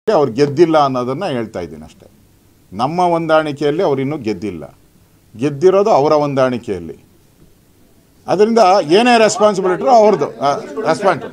ಅವ್ರು ಗೆದ್ದಿಲ್ಲ ಅನ್ನೋದನ್ನು ಹೇಳ್ತಾ ಇದ್ದೀನಿ ಅಷ್ಟೇ. ನಮ್ಮ ಹೊಂದಾಣಿಕೆಯಲ್ಲಿ ಅವ್ರು ಇನ್ನೂ ಗೆದ್ದಿಲ್ಲ, ಗೆದ್ದಿರೋದು ಅವರ ಹೊಂದಾಣಿಕೆಯಲ್ಲಿ. ಅದರಿಂದ ಏನೇ ರೆಸ್ಪಾನ್ಸಿಬಿಲಿಟಿ ಅವ್ರದ್ದು ರೆಸ್ಪಾನ್ಸ್.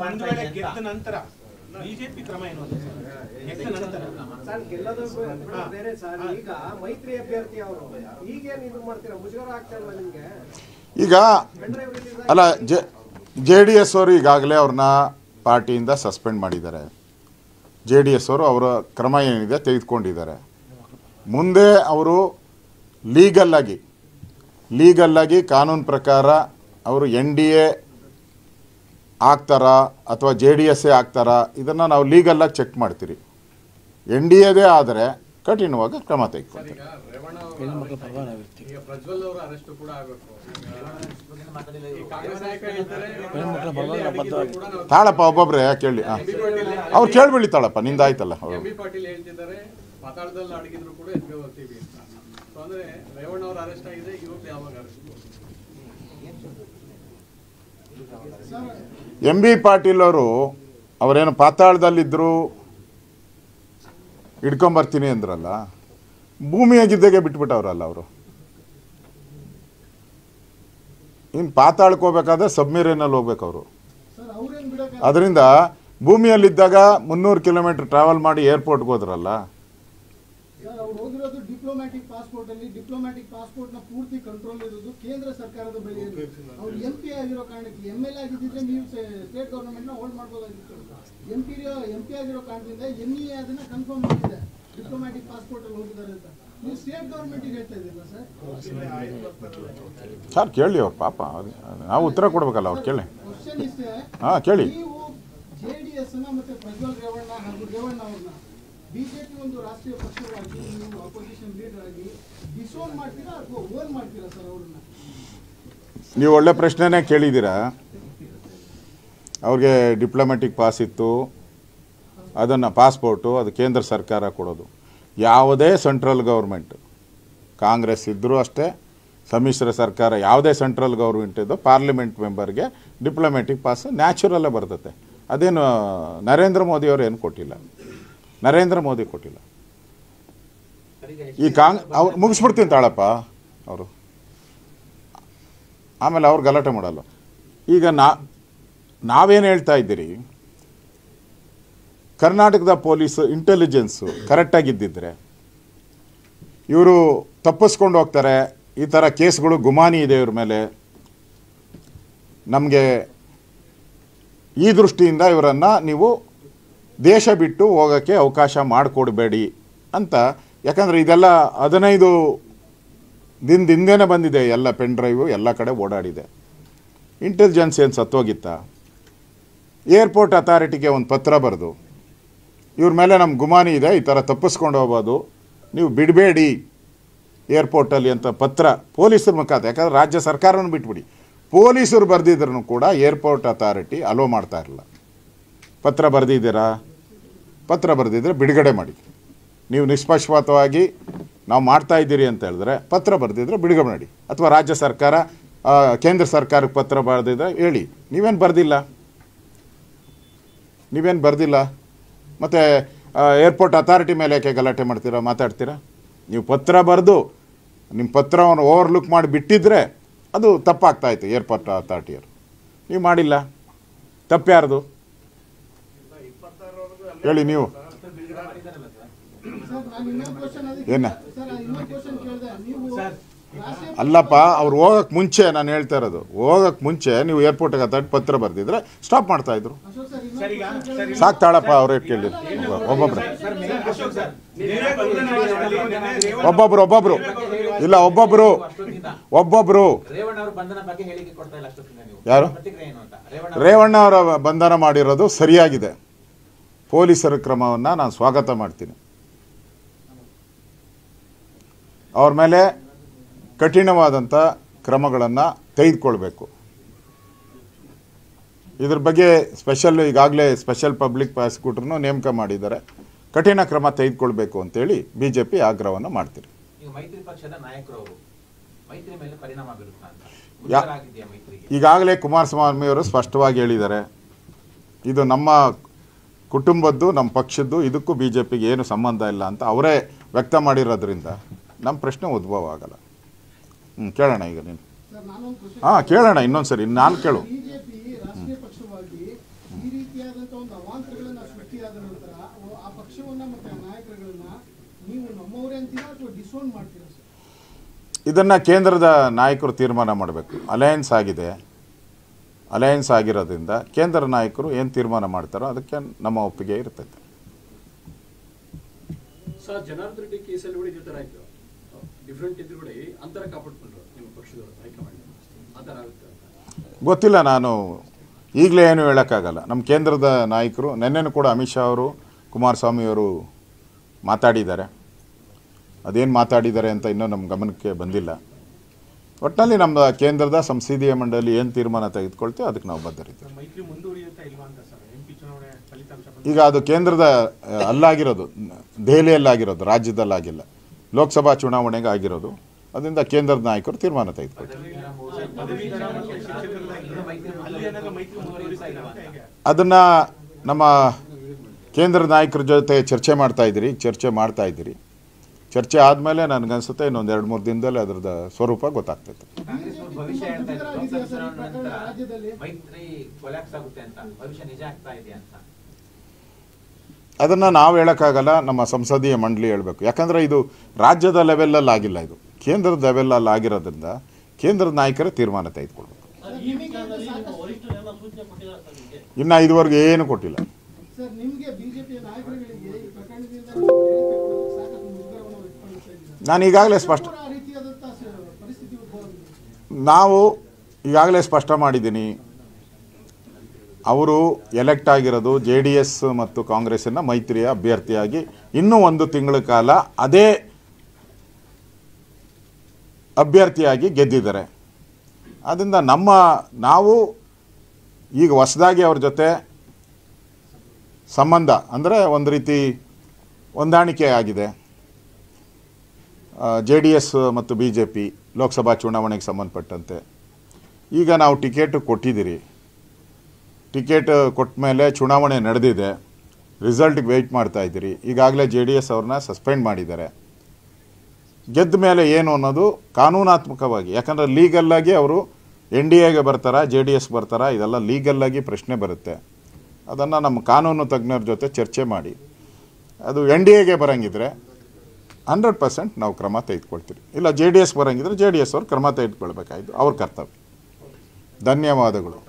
ಈಗ ಅಲ್ಲ, JDS ಅವರು ಈಗಾಗಲೇ ಅವ್ರನ್ನ ಪಾರ್ಟಿಯಿಂದ ಸಸ್ಪೆಂಡ್ ಮಾಡಿದ್ದಾರೆ. JDS ಅವರು ಅವರ ಕ್ರಮ ಏನಿದೆ ತೆಗೆದುಕೊಂಡಿದ್ದಾರೆ. ಮುಂದೆ ಅವರು ಲೀಗಲ್ಲಾಗಿ ಕಾನೂನು ಪ್ರಕಾರ ಅವರು NDA ಆಗ್ತಾರಾ ಅಥವಾ JDS ಆಗ್ತಾರಾ ಇದನ್ನು ನಾವು ಲೀಗಲ್ಲಾಗಿ ಚೆಕ್ ಮಾಡ್ತೀರಿ. NDAದೇ ಆದರೆ ಕಠಿಣವಾಗಿ ಕ್ರಮ ತೆಗೆದುಕೊಳ್ತೀವಿ. ತಾಳಪ್ಪ ಒಬ್ಬೊಬ್ರೆ ಕೇಳಿ, ಅವ್ರು ಕೇಳ್ಬಿಡಿ ತಾಳಪ್ಪ, ನಿಂದಾಯ್ತಲ್ಲ. MB ಪಾಟೀಲ್ ಅವರು ಅವರೇನು ಪಾತಾಳದಲ್ಲಿದ್ದರು, ಹಿಡ್ಕೊಂಬರ್ತೀನಿ ಅಂದ್ರಲ್ಲ, ಭೂಮಿಯಾಗಿದ್ದಾಗೆ ಬಿಟ್ಬಿಟ್ಟವ್ರಲ್ಲ ಅವರು. ಇನ್ನು ಪಾತಾಳಕ್ಕೆ ಹೋಗ್ಬೇಕಾದ್ರೆ ಸಬ್ಮಿರೀನಲ್ಲಿ ಹೋಗ್ಬೇಕು ಅವರು. ಅದರಿಂದ ಭೂಮಿಯಲ್ಲಿದ್ದಾಗ 300 ಕಿಲೋಮೀಟರ್ ಟ್ರಾವೆಲ್ ಮಾಡಿ ಏರ್ಪೋರ್ಟ್ಗೆ ಹೋದ್ರಲ್ಲ. ಡಿಪ್ಲೊಮ್ಯಾಟಿಕ್ ಪಾಸ್ಪೋರ್ಟ್ ಅಲ್ಲಿ ಡಿಪ್ಲೊಮ್ಯಾಟಿಕ್ ಪಾಸ್ಪೋರ್ಟ್ ನ ಪೂರ್ತಿ ಕಂಟ್ರೋಲ್ ಇರೋದು ಕೇಂದ್ರ ಸರ್ಕಾರದ ಬಳಿ. ಅವ್ರು MP ಆಗಿರೋ ಕಾರಣಕ್ಕೆ MLA ಆಗಿದ್ದಿದ್ರೆ ನೀವು ಸ್ಟೇಟ್ ಗವರ್ನಮೆಂಟ್ ನ ಹೋಲ್ಡ್ ಮಾಡಬಹುದಾಗಿತ್ತು. MP ಆಗಿರೋ ಕಾರಣದಿಂದ NEA ಅದನ್ನ ಕನ್ಫರ್ಮ್ ಮಾಡಿದೆ, ಡಿಪ್ಲೊಮ್ಯಾಟಿಕ್ ಪಾಸ್ಪೋರ್ಟ್ ಅಲ್ಲಿ ಹೋಗಿದ್ದಾರೆ ಅಂತ. ನೀವು ಸ್ಟೇಟ್ ಗವರ್ನಮೆಂಟ್ ಹೇಳ್ತಾ ಇದ್ದೀರಾ ಸರ್? ಕೇಳಿ ಅವ್ರು, ಪಾಪ ನಾವು ಉತ್ತರ ಕೊಡ್ಬೇಕಲ್ಲ, ಅವ್ರು ಕೇಳಿ. ಕ್ವಶನ್ ಇಷ್ಟೇ, ಕೇಳಿ. ನೀವು JDS ನ ಮತ್ತೆ ಪ್ರಜ್ವಲ್ ರೇವಣ್ಣ ಹಾಗೂ ರೇವಣ್ಣ ಅವ್ರನ್ನ BJP ಒಂದು ರಾಷ್ಟ್ರೀಯ ಪಕ್ಷವಾಗಿ ನೀವು ಅಪೋಸಿಷನ್ ಲೀಡರ್ ಆಗಿ ಡಿಸೋನ್ ಮಾಡ್ತೀರಾ ಅಥವಾ ಓನ್ ಮಾಡ್ತೀರಾ ಸರ್ ಅವ್ರನ್ನ? ನೀವು ಒಳ್ಳೆ ಪ್ರಶ್ನೆನೇ ಕೇಳಿದ್ದೀರಾ. ಅವ್ರಿಗೆ ಡಿಪ್ಲೊಮ್ಯಾಟಿಕ್ ಪಾಸ್ ಇತ್ತು, ಅದನ್ನು ಪಾಸ್ಪೋರ್ಟು ಅದು ಕೇಂದ್ರ ಸರ್ಕಾರ ಕೊಡೋದು. ಯಾವುದೇ ಸೆಂಟ್ರಲ್ ಗೌರ್ಮೆಂಟ್, ಕಾಂಗ್ರೆಸ್ ಇದ್ದರೂ ಅಷ್ಟೇ, ಸಮ್ಮಿಶ್ರ ಸರ್ಕಾರ ಯಾವುದೇ ಸೆಂಟ್ರಲ್ ಗೌರ್ಮೆಂಟ್ ಇದ್ದು ಪಾರ್ಲಿಮೆಂಟ್ ಮೆಂಬರ್ಗೆ ಡಿಪ್ಲೊಮ್ಯಾಟಿಕ್ ಪಾಸ್ ನ್ಯಾಚುರಲ್ಲೇ ಬರ್ತದೆ. ಅದೇನು ನರೇಂದ್ರ ಮೋದಿಯವರು ಏನು ಕೊಟ್ಟಿಲ್ಲ, ನರೇಂದ್ರ ಮೋದಿ ಕೊಟ್ಟಿಲ್ಲ. ಈ ಅವ್ರು ಮುಗಿಸ್ಬಿಡ್ತೀನಿ ತಾಳಪ್ಪ ಅವರು, ಆಮೇಲೆ ಅವ್ರು ಗಲಾಟೆ ಮಾಡಲ್ಲ. ಈಗ ನಾವೇನು ಹೇಳ್ತಾ ಇದ್ದೀರಿ, ಕರ್ನಾಟಕದ ಪೊಲೀಸ್ ಇಂಟೆಲಿಜೆನ್ಸು ಕರೆಕ್ಟಾಗಿದ್ದಿದ್ರೆ ಇವರು ತಪ್ಪಿಸ್ಕೊಂಡು ಹೋಗ್ತಾರೆ. ಈ ಥರ ಕೇಸ್ಗಳು ಗುಮಾನಿ ಇದೆ ಇವ್ರ ಮೇಲೆ, ನಮಗೆ ಈ ದೃಷ್ಟಿಯಿಂದ ಇವರನ್ನು ನೀವು ದೇಶ ಬಿಟ್ಟು ಹೋಗೋಕ್ಕೆ ಅವಕಾಶ ಮಾಡಿಕೊಡ್ಬೇಡಿ ಅಂತ. ಯಾಕಂದರೆ ಇದೆಲ್ಲ 15 ದಿನದ ಹಿಂದೆನೇ ಬಂದಿದೆ, ಎಲ್ಲ ಪೆನ್ ಡ್ರೈವು ಎಲ್ಲ ಕಡೆ ಓಡಾಡಿದೆ. ಇಂಟೆಲಿಜೆನ್ಸ್ ಏನು ಸತ್ತೋಗಿತ್ತಾ? ಏರ್ಪೋರ್ಟ್ ಅಥಾರಿಟಿಗೆ ಒಂದು ಪತ್ರ ಬರೆದು ಇವ್ರ ಮೇಲೆ ನಮ್ಮ ಗುಮಾನಿ ಇದೆ, ಈ ಥರ ತಪ್ಪಿಸ್ಕೊಂಡು ಹೋಗ್ಬೋದು, ನೀವು ಬಿಡಬೇಡಿ ಏರ್ಪೋರ್ಟಲ್ಲಿ ಅಂತ ಪತ್ರ ಪೊಲೀಸರ ಮುಖಾಂತರ. ಯಾಕಂದರೆ ರಾಜ್ಯ ಸರ್ಕಾರವನ್ನು ಬಿಟ್ಬಿಡಿ, ಪೊಲೀಸರು ಬರೆದಿದ್ರೂ ಕೂಡ ಏರ್ಪೋರ್ಟ್ ಅಥಾರಿಟಿ ಅಲೋ ಮಾಡ್ತಾ ಇರಲಿಲ್ಲ. ಪತ್ರ ಬರೆದಿದ್ದೀರಾ? ಪತ್ರ ಬರೆದಿದ್ದರೆ ಬಿಡುಗಡೆ ಮಾಡಿ. ನೀವು ನಿಷ್ಪಕ್ಷಪಾತವಾಗಿ ನಾವು ಮಾಡ್ತಾ ಇದ್ದೀರಿ ಅಂತ ಹೇಳಿದ್ರೆ ಪತ್ರ ಬರೆದಿದ್ರೆ ಬಿಡುಗಡೆ ಮಾಡಿ. ಅಥವಾ ರಾಜ್ಯ ಸರ್ಕಾರ ಕೇಂದ್ರ ಸರ್ಕಾರಕ್ಕೆ ಪತ್ರ ಬರೆದಿದ್ರೆ ಹೇಳಿ. ನೀವೇನು ಬರೆದಿಲ್ಲ, ಮತ್ತು ಏರ್ಪೋರ್ಟ್ ಅಥಾರಿಟಿ ಮೇಲೆ ಯಾಕೆ ಗಲಾಟೆ ಮಾಡ್ತೀರಾ, ಮಾತಾಡ್ತೀರಾ? ನೀವು ಪತ್ರ ಬರೆದು ನಿಮ್ಮ ಪತ್ರವನ್ನು ಓವರ್ಲುಕ್ ಮಾಡಿ ಬಿಟ್ಟಿದ್ರೆ ಅದು ತಪ್ಪಾಗ್ತಾಯಿತ್ತು ಏರ್ಪೋರ್ಟ್ ಅಥಾರಿಟಿಯವರು. ನೀವು ಮಾಡಿಲ್ಲ, ತಪ್ಪು ಯಾರ್ದು ಹೇಳಿ ನೀವು? ಏನ ಅಲ್ಲಪ್ಪ, ಅವ್ರು ಹೋಗೋಕ್ಕೆ ಮುಂಚೆ ನಾನು ಹೇಳ್ತಾ ಇರೋದು, ಹೋಗೋಕ್ಕೆ ಮುಂಚೆ ನೀವು ಏರ್ಪೋರ್ಟ್ಗೆ ಅಥಾರಿಟಿ ಪತ್ರ ಬರೆದಿದ್ರೆ ಸ್ಟಾಪ್ ಮಾಡ್ತಾಯಿದ್ರು. ಸಾಕ್ತಾಳಪ್ಪ, ಅವ್ರೇ ಕೇಳಿ. ಒಬ್ಬೊಬ್ರು ಇಲ್ಲ, ಒಬ್ಬೊಬ್ರು ಯಾರು? ರೇವಣ್ಣ ಅವರ ಬಂಧನ ಮಾಡಿರೋದು ಸರಿಯಾಗಿದೆ. ಪೊಲೀಸರ ಕ್ರಮವನ್ನು ನಾನು ಸ್ವಾಗತ ಮಾಡ್ತೀನಿ. ಅವ್ರ ಮೇಲೆ ಕಠಿಣವಾದಂಥ ಕ್ರಮಗಳನ್ನು ತೆಗೆದುಕೊಳ್ಬೇಕು. ಇದ್ರ ಬಗ್ಗೆ ಈಗಾಗಲೇ ಸ್ಪೆಷಲ್ ಪಬ್ಲಿಕ್ ಪ್ರಾಸಿಕ್ಯೂಟರ್ನು ನೇಮಕ ಮಾಡಿದ್ದಾರೆ. ಕಠಿಣ ಕ್ರಮ ತೆಗೆದುಕೊಳ್ಬೇಕು ಅಂತೇಳಿ BJP ಆಗ್ರಹವನ್ನು ಮಾಡ್ತೀರಿ. ಈಗಾಗಲೇ ಕುಮಾರಸ್ವಾಮಿ ಅವರು ಸ್ಪಷ್ಟವಾಗಿ ಹೇಳಿದ್ದಾರೆ, ಇದು ನಮ್ಮ ಕುಟುಂಬದ್ದು ನಮ್ಮ ಪಕ್ಷದ್ದು ಇದಕ್ಕೂ ಬಿ ಜೆ ಪಿಗೆ ಏನು ಸಂಬಂಧ ಇಲ್ಲ ಅಂತ ಅವರೇ ವ್ಯಕ್ತ ಮಾಡಿರೋದ್ರಿಂದ ನಮ್ಮ ಪ್ರಶ್ನೆ ಉದ್ಭವ ಆಗಲ್ಲ. ಕೇಳೋಣ ಈಗ ನೀನು. ಸರ್, ನಾನೊಂದು ಕ್ವಶನ್ ಹಾಂ ಕೇಳೋಣ ಇನ್ನೊಂದು ಸರಿ ನಾನು ಕೇಳು. ಬಿಜೆಪಿ ರಾಷ್ಟ್ರೀಯ ಪಕ್ಷವಾಗಿ ಈ ರೀತಿಯಾದಂತಹ ಒಂದು ಅವಾಂತರಗಳನ್ನ ಸೃಷ್ಟಿಯಾದ ನಂತರ ಆ ಪಕ್ಷವನ್ನ ಮತ್ತೆ ಆ ನಾಯಕರುಗಳನ್ನ ನೀವು ನಮ್ಮವರೇ ಅಂತೀರಾ ಅಥವಾ ಡಿಸೋನ್ ಮಾಡ್ತೀರಾ ಸರ್? ಇದನ್ನು ಕೇಂದ್ರದ ನಾಯಕರು ತೀರ್ಮಾನ ಮಾಡಬೇಕು. ಅಲಯನ್ಸ್ ಆಗಿದೆ, ಅಲಯನ್ಸ್ ಆಗಿರೋದ್ರಿಂದ ಕೇಂದ್ರ ನಾಯಕರು ಏನು ತೀರ್ಮಾನ ಮಾಡ್ತಾರೋ ಅದಕ್ಕೆ ನಮ್ಮ ಒಪ್ಪಿಗೆ ಇರ್ತೈತೆ. ಸರ್, ಜನಾರ್ದನ್ ರೆಡ್ಡಿ ಕೇಸಲ್ಲಿ ಕೂಡ ಇದೇ ಥರ ಆಯಿತು. ಡಿಫ್ರೆಂಟ್ ಇದ್ರು ಕೂಡ ಅಂತರ ಕಾಪಾಡ್ಕೊಂಡ್ರು ನಿಮ್ಮ ಪಕ್ಷದವರು ಹೈಕಮಾಂಡ್. ಆ ಥರ ಆಗುತ್ತೆ ಗೊತ್ತಿಲ್ಲ, ನಾನು ಈಗಲೇ ಏನು ಹೇಳೋಕ್ಕಾಗಲ್ಲ. ನಮ್ಮ ಕೇಂದ್ರದ ನಾಯಕರು ನೆನ್ನೆನೂ ಕೂಡ ಅಮಿತ್ ಶಾ ಅವರು ಕುಮಾರಸ್ವಾಮಿ ಅವರು ಮಾತಾಡಿದ್ದಾರೆ. ಅದೇನು ಮಾತಾಡಿದ್ದಾರೆ ಅಂತ ಇನ್ನೂ ನಮ್ಮ ಗಮನಕ್ಕೆ ಬಂದಿಲ್ಲ. ಒಟ್ಟಿನಲ್ಲಿ ನಮ್ಮ ಕೇಂದ್ರದ ಸಂಸದೀಯ ಮಂಡಳಿ ಏನು ತೀರ್ಮಾನ ತೆಗೆದುಕೊಳ್ತೀವಿ ಅದಕ್ಕೆ ನಾವು ಬದ್ಧರಿದ್ದೀವಿ. ಈಗ ಅದು ಕೇಂದ್ರದ ಅಲ್ಲಾಗಿರೋದು, ದೆಹಲಿಯಲ್ಲಾಗಿರೋದು, ರಾಜ್ಯದಲ್ಲಾಗಿಲ್ಲ, ಲೋಕಸಭಾ ಚುನಾವಣೆಗೆ ಆಗಿರೋದು. ಅದರಿಂದ ಕೇಂದ್ರದ ನಾಯಕರು ತೀರ್ಮಾನ ತೆಗೆದುಕೊಳ್ತಾರೆ. ಅದನ್ನು ನಮ್ಮ ಕೇಂದ್ರ ನಾಯಕರ ಜೊತೆ ಚರ್ಚೆ ಮಾಡ್ತಾ ಇದ್ದೀರಿ. ಚರ್ಚೆ ಆದಮೇಲೆ ನನಗನ್ಸುತ್ತೆ ಇನ್ನೊಂದು 2-3 ದಿನದಲ್ಲಿ ಅದರದ ಸ್ವರೂಪ ಗೊತ್ತಾಗ್ತೈತೆ. ಅದನ್ನು ನಾವು ಹೇಳೋಕ್ಕಾಗಲ್ಲ, ನಮ್ಮ ಸಂಸದೀಯ ಮಂಡಳಿ ಹೇಳಬೇಕು. ಯಾಕಂದರೆ ಇದು ರಾಜ್ಯದ ಲೆವೆಲಲ್ಲಿ ಆಗಿಲ್ಲ, ಇದು ಕೇಂದ್ರದ ಲೆವೆಲಲ್ಲಿ ಆಗಿರೋದ್ರಿಂದ ಕೇಂದ್ರದ ನಾಯಕರೇ ತೀರ್ಮಾನ ತೆಗೆದುಕೊಳ್ಬೇಕು. ಇನ್ನು ಇದುವರೆಗೂ ಏನು ಕೊಟ್ಟಿಲ್ಲ. ಸರ್, ನಿಮಗೆ ಬಿಜೆಪಿಯ ನಾಯಕರುಗಳಿಗೆ ಈ ಪ್ರಕರಣದಿಂದ ನಾನು ಈಗಾಗಲೇ ಸ್ಪಷ್ಟ ಮಾಡಿದ್ದೀನಿ. ಅವರು ಎಲೆಕ್ಟ್ ಆಗಿರೋದು JDS ಮತ್ತು ಕಾಂಗ್ರೆಸ್ಸಿನ ಮೈತ್ರಿಯ ಅಭ್ಯರ್ಥಿಯಾಗಿ ಇನ್ನೂ 1 ತಿಂಗಳ ಕಾಲ ಅದೇ ಅಭ್ಯರ್ಥಿಯಾಗಿ ಗೆದ್ದಿದ್ದಾರೆ. ಆದ್ದರಿಂದ ನಾವು ಈಗ ಹೊಸದಾಗಿ ಅವ್ರ ಜೊತೆ ಸಂಬಂಧ ಅಂದರೆ ಒಂದು ರೀತಿ ಹೊಂದಾಣಿಕೆ ಆಗಿದೆ. JDS ಮತ್ತು BJP ಲೋಕಸಭಾ ಚುನಾವಣೆಗೆ ಸಂಬಂಧಪಟ್ಟಂತೆ ಈಗ ನಾವು ಟಿಕೆಟ್ ಕೊಟ್ಟಿದ್ದೀರಿ. ಟಿಕೆಟ್ ಕೊಟ್ಟ ಮೇಲೆ ಚುನಾವಣೆ ನಡೆದಿದೆ, ರಿಸಲ್ಟ್ಗೆ ವೆಯ್ಟ್ ಮಾಡ್ತಾ ಇದ್ದೀರಿ. ಈಗಾಗಲೇ JDS ಅವ್ರನ್ನ ಸಸ್ಪೆಂಡ್ ಮಾಡಿದ್ದಾರೆ. ಗೆದ್ದ ಮೇಲೆ ಏನು ಅನ್ನೋದು ಕಾನೂನಾತ್ಮಕವಾಗಿ, ಯಾಕಂದರೆ ಲೀಗಲ್ಲಾಗಿ ಅವರು NDAಗೆ ಬರ್ತಾರಾ, JDS ಬರ್ತಾರಾ, ಇದೆಲ್ಲ ಲೀಗಲ್ಲಾಗಿ ಪ್ರಶ್ನೆ ಬರುತ್ತೆ. ಅದನ್ನು ನಮ್ಮ ಕಾನೂನು ತಜ್ಞರ ಜೊತೆ ಚರ್ಚೆ ಮಾಡಿ ಅದು NDAಗೆ ಬರೋಂಗಿದ್ರೆ 100% ನಾವು ಕ್ರಮ ತೆಗೆದುಕೊಳ್ತೀವಿ. ಇಲ್ಲ JDS ಬರೋಂಗಿದ್ರೆ JDS ಅವ್ರು ಕ್ರಮ ತೆಗೆದುಕೊಳ್ಬೇಕಾಯ್ತು, ಅವ್ರ ಕರ್ತವ್ಯ. ಧನ್ಯವಾದಗಳು.